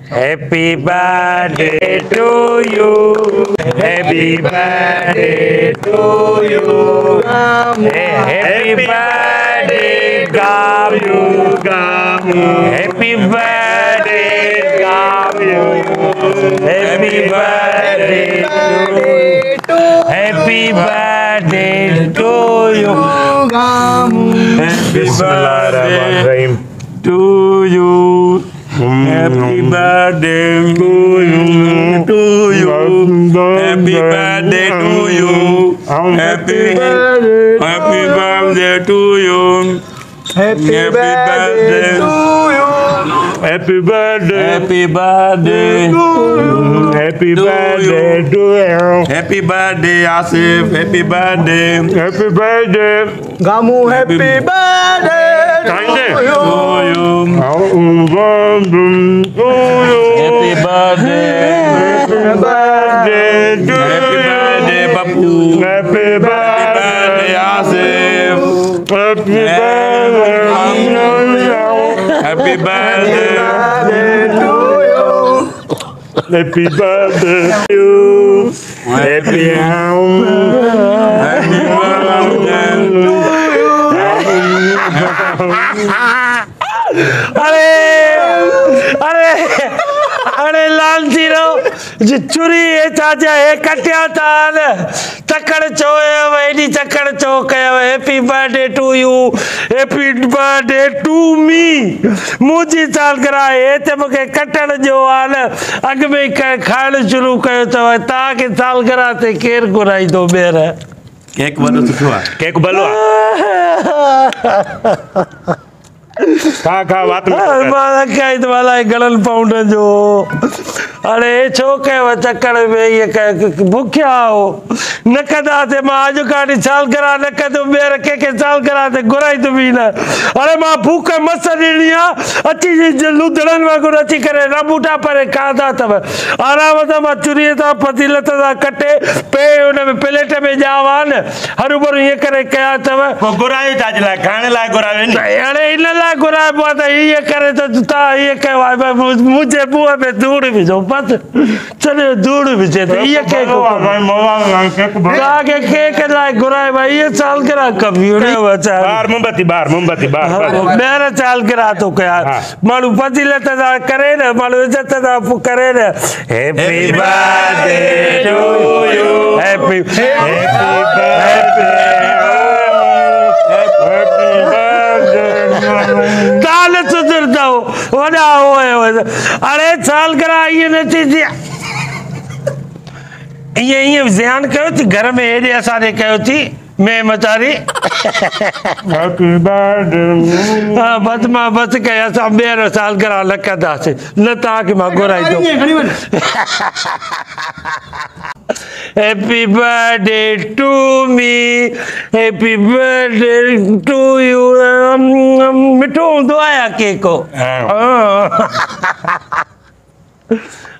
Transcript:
Happy birthday to you. Happy birthday to you. Happy birthday, Gamu. Happy birthday, Gamu. Happy birthday to you. Happy birthday to you. Happy birthday to you. Happy birthday to you. Happy birthday to you. Happy birthday to you. Happy birthday to you. Happy birthday. Happy birthday to you. Happy birthday to you. Happy birthday, Asif. Happy birthday. Happy birthday. Gamu, happy birthday to you. Happy birthday. Happy birthday to Happy birthday, Bapu. Happy birthday, Asif. Happy birthday. Happy birthday to you. Happy birthday to you. Happy अरे लाल जीरो चुरी है चाचा है कटिया ताल चक्कर चोए वैडी चक्कर चौक happy birthday to you happy birthday to me मुझी साल कराए ते मुके कटण जो हाल अग में खाइण शुरू कयो तो ताके साल कराते केर घुराई दो बेर केक भलो सुठो आहे केक भलो खा बात मां कई तो वाला गड़ल पाउंड जो अरे छो कयो चक्कर में ये भूखिया हो न कदा ते मां आज काटी साल करा न कदो बेर के साल करा ते घुराई तो भी ना अरे मां भूख मस ॾियणिया अची लुधड़न वांगुरु अची करे रबूटा पर खाधा तव आराम सां मां चुरीअ तां पतीलत सां कटे पे उन में प्लेट में ॼावान हरू भरू ये करे कया तव घुरायो ताज लाइ खाइण लाइ घुरायो नी अरे इन लाइ घुराए पियो त ये करे तो ता ये कयो मुंहिंजे मुंहं में धूड़ विझो बस चले धूड़ विझे तो ये केक के केक लाइ घुराए भाई ये साल करा कंप्यूटर बचा मोमबत्ती मेरा साल करा तो क्या माण्हू फज़ीलत सां करे न माण्हू इज़त सां करे न happy birthday to you happy ताल सुधरता हो वॾा होए अरे साल करा ये न थी ये ज़्यान कयो थी घर में हेॾे असांजे कयो थी मैं मचारी हैप्पी बर्थडे हां बस मां बस कया असां ॿीहर साल करा न कंदासीं न तव्हांखे मां घुराई दो happy birthday to me happy birthday to you मिठो हूंदो आहे केक